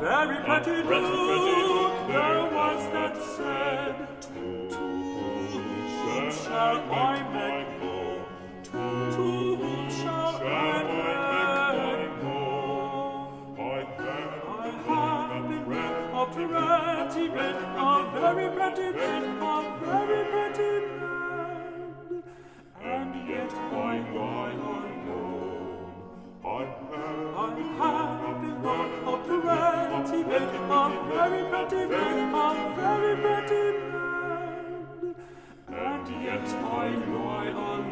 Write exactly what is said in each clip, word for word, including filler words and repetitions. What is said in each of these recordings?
very pretty Duke there was that said, to whom shall I make known? To whom shall I make known? I have been read a pretty man, a very pretty man, a very pretty man, and yet I lie alone. I have been born a pretty man, a very pretty man, a very pretty man, and yet I lie alone.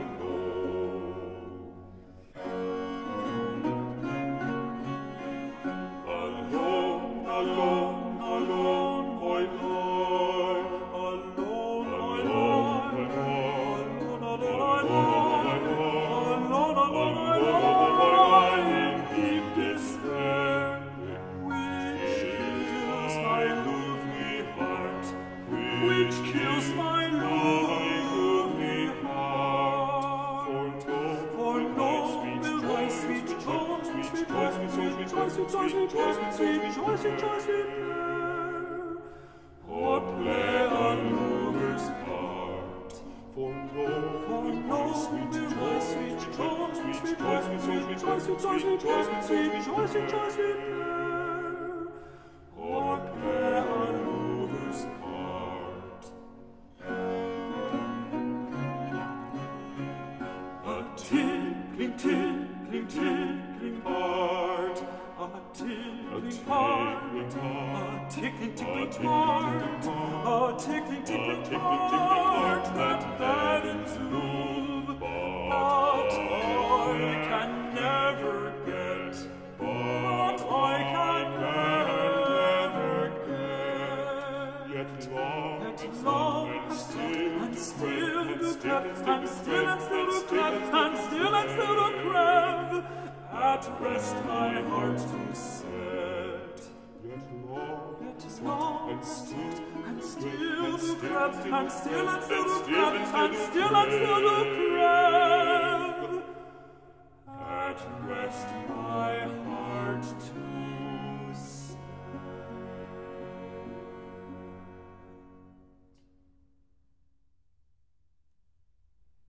Alone, alone, alone, I lie, alone, I lie, alone, alone, I lie, alone, alone, I lie, in deep despair, which kills my lovely heart, which kills my lovely heart. For no will my sweet joys, sweet joys, sweet joys, sweet joys, sweet joys, sweet joys, sweet joys, sweet joys, sweet or play a lover's part. For no, for no will my sweet joys, sweet joys, sweet joys, sweet joys, sweet joys, sweet joys, sweet joys, sweet joys, sweet or play a lover's part. A tinkling, tinkling, tinkling heart, a tinkling heart, a tickling, tickling heart, a tickling, tickling heart that maddens love, but I can never get, but I can never get. Yet love, yet love, and still, and still do crave, and still, and still do crave, and still, and still do crave, at rest my heart to set. Yet love, yet love, and still, and still do crave, and still, and still do crave, and still, and still do crave, at rest my